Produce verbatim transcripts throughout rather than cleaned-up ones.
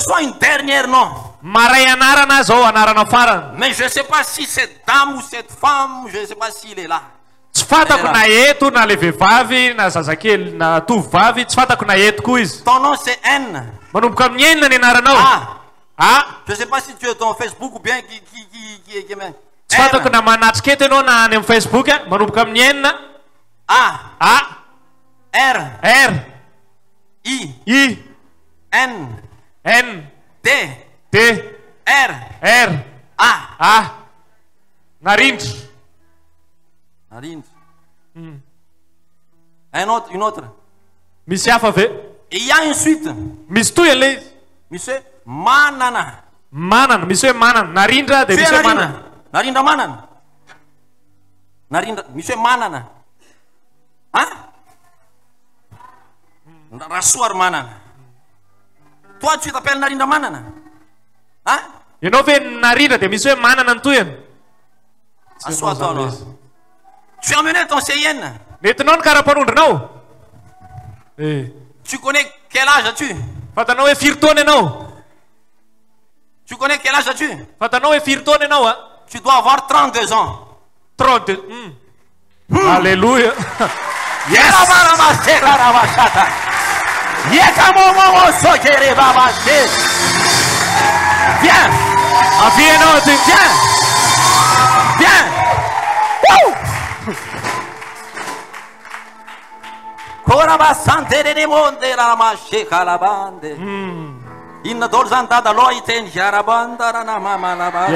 reçois une dernière nom. Maray anarana zao anarana farany. Mais je ne sais pas si cette dame ou cette femme, je ne sais pas s'il est là. Tsy fatako na eto na le vehivavy na zazakely na tovovavy tsy fatako na eto koa izy. Ton nom c'est N. Manomboka amin'ny enina ny anaranao. Ah. Ah. Je ne sais pas si tu es ton Facebook ou bien qui qui qui qui qui qui. Tsy fatako na manatrika eto ianao na any amin'ny Facebook. Manomboka amin'ny enina. A. A. R. R. I. I. N. N. D. D. R. R. A. A. Narindra. Narindra. Hmm. Un autre, une autre. Misy hafa ve? Il y a une suite. Misy toy an'ilay izy. Monsieur Manana. Manana, misy hoe manana. Narindra dia misy hoe manana. Narindra Manana. Narindra, misy hoe manana. Hein? Rasoir Manana. Toi, tu t'appelles Narindra Manana? Hein? Ianao ve narindra dia misy hoe manana ny toyany. Assois-toi alors. Tu as emmené ton C I N. Nentinao ny kara-panondrinao. Eh. Tu connais quel âge as-tu? Fantanao hoe firy taona ianao? Tu connais quel âge as-tu? Fantanao hoe firy taona ianao a? Tu dois avoir trente-deux ans. trente-deux. Mm. Mm. Alléluia. Yes. Viens. Ah, viens, non, tu viens. Viens. Woo. Coraba santere de monde la mashe calabande. In dorzanta da loiten jarabanda na mama la ba.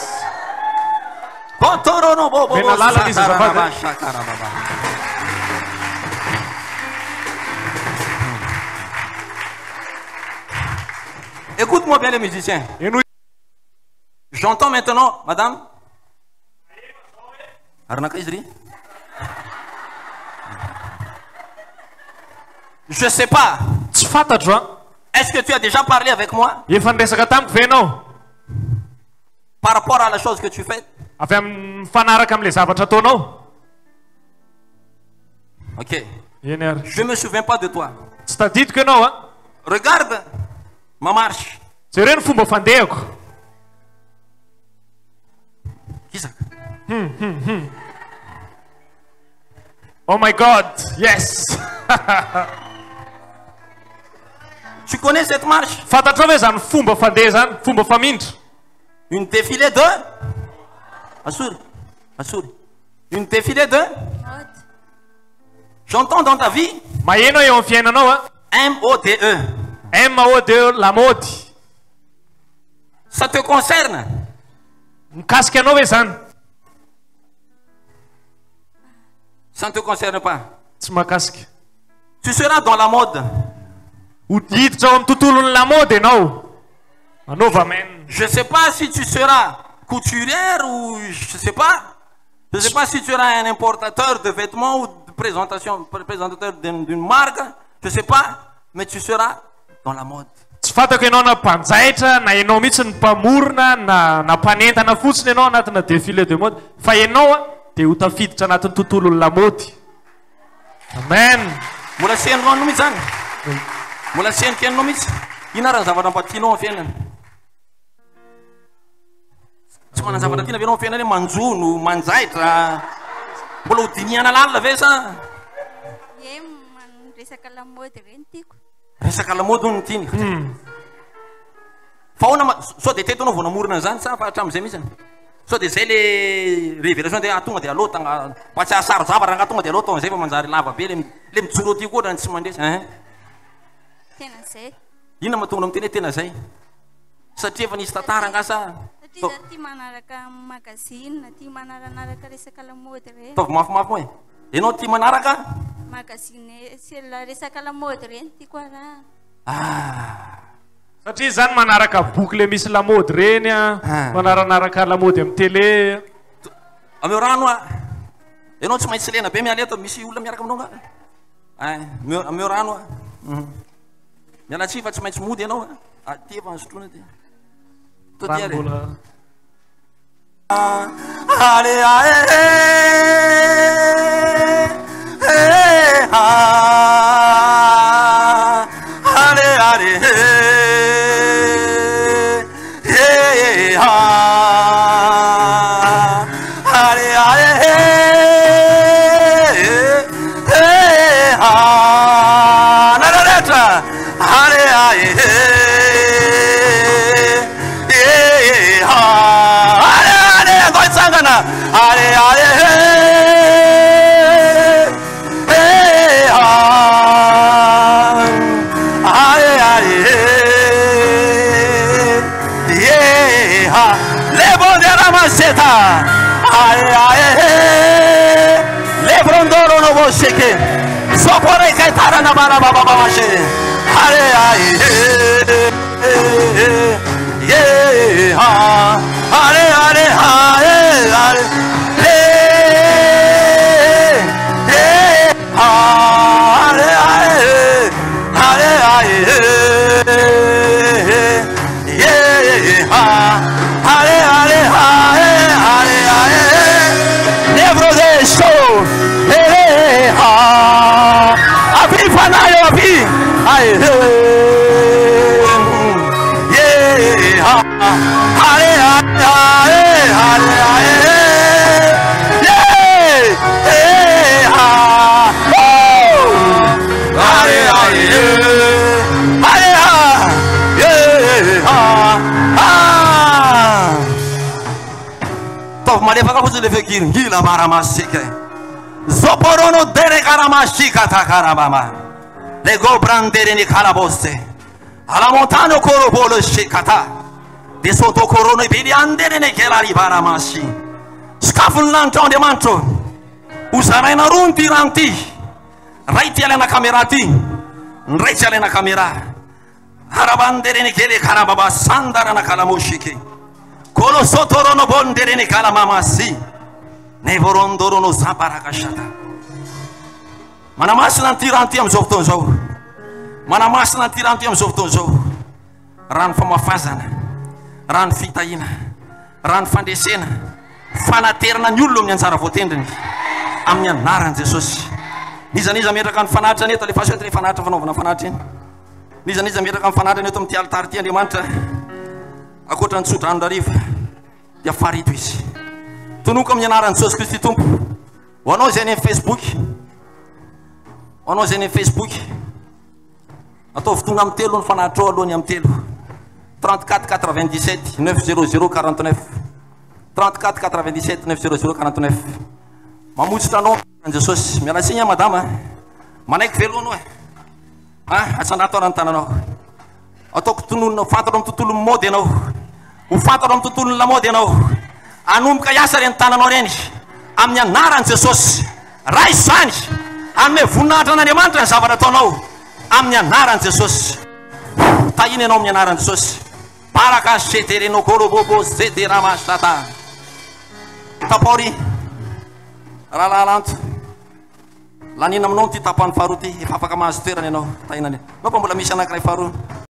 Potoro no bobo. Benalala di Zapata. Écoute-moi bien les musiciens. J'entends maintenant, madame. Je ne sais pas. Est-ce que tu as déjà parlé avec moi par rapport à la chose que tu fais? Ok. Je ne me souviens pas de toi. Regarde ma marche. Qui ça? Hmm, hmm, hmm. Oh my God, yes. Tu connais cette marche? Une défilée de? Assure, assure. Une défilée de? J'entends dans ta vie M O D E. M O D E, la mode. Ça te concerne? Ça ne te concerne pas. Tu seras dans la mode. Je ne sais pas si tu seras couturière ou je ne sais pas. Je ne sais pas si tu seras un importateur de vêtements ou de présentation, présentateur d'une marque. Je ne sais pas, mais tu seras dans la mode. Tsy fatako ianao na mpanjaitra na ianao mihitsy ny mpamorona na na mpanentana fotsiny ianao anatina défilé de mode fa ianao a dia ho tafiditra anatin'ny tontolon'ny lamaody. Amen. Mbola sy hainao anao mihitsy zany. Mbola sy hainiko ianao mihitsy. Ina raha ny zavatra ampatianao amin'ny fiainana? Tsy manana zavatra tiana ianao amin'ny fiainana hoe manjono, manjaitra. Mbola ho diniana lalina ve sa? Ie, resaka lamaody ireny tiako. Resaka lamaody no tiany. Fa ahoana sao dia teto anao vao namorona an'izany sa fa hatramin'izay mihitsy? Sao dia izay le révélation dia tonga dia aloha tagna mba tsy ahasaro zavatra nga tonga dia aloha taon'izay fa manjary lava be le mijoro aty koa raha tsy mandresy. Tena izay. Inona mahatonga amin'ny teny hoe tena izay? Satria efa nisy tantara nga sa? Satria za tia manaraka magazine, tia manaranaraka resaka lamaody ireny. Taovy mafimafy moa e. Ianao tia manaraka? Magazine sy resaka lamaody ireny tiako araha. Ah. Satria zany manaraka boky le misy lamaody reny a, manaranaraka lamaody amin'ny télé. Ameo rano a. Ianao tsy maintsy lena be miala eto misy olona miaraka aminao nga. Ay, ameo rano a. Miala tsy fa tsy maintsy mody ianao a. Aty efa sotroina ty. Ranombola. Allez, allez, allez, allez. ha lebondera maseta ae ae lebrondoro no bosheke sopore kaitara na bara baba mashe are ae ye ha are are ae are le le are ae are ae Malefaka kuzile fikiri ngila mara masike zoporono dere karamashika takarabama lego brandere ni kalabose ala montano korobolo shikata de soto korono bili andere ne kelari baramashi skafun lanton de manto usara na runti ranti raiti ala na kamerati raiti ala na kamera harabandere ne kele karababa sandara na kalamoshike Kolo sotorono bondere ne kala mama si ne vorondoro no zaparakashata mana masna tiranti am zofton zo mana masna tiranti am zofton zo ran fama fazana ran fitaina ran fandesena fanaterna nyullum nyan sara fotendeni am nyan naran Jesus niza niza metraka ny fanatra neto le fasy le fanatra fanaovana fanatra iny niza niza metraka ny fanatra neto amin'ny altar ty Andriamanitra akoatra ny tsotra andariva dia farito izy tonoko amin'ny anaran'i Jesosy Kristy tompo ho anao zay any amin'ny Facebook ho anao zay any amin'ny Facebook atao fotoana amin'ny telo ny fanatra ao alohany amin'ny telo trente-quatre quatre-vingt-dix-sept neuf zéro zéro quarante-neuf trente-quatre quatre-vingt-dix-sept neuf zéro zéro quarante-neuf mamotsitra anao an Jesosy miala siny madama manaiky velo anao e ah atsandrato arany tananao ataoko tononona fantaro amin'ny tontolo mody ianao ho fantaro amin'ny tontolo lamody ianao anomboka hiasa reny tananao reny amin'ny anaran'i Jesosy ray izany anome voninahitra an'Andriamanitra ny zavatra ataonao amin'ny anaran'i Jesosy tahiny ianao amin'ny anaran'i Jesosy baraka seterenao korobobo seteramasata tapori rahalalanto lanina aminao ty tapany faharoa ty efa afaka mahazo toerana ianao tahinany nao mba mbola misy anankiray faharoa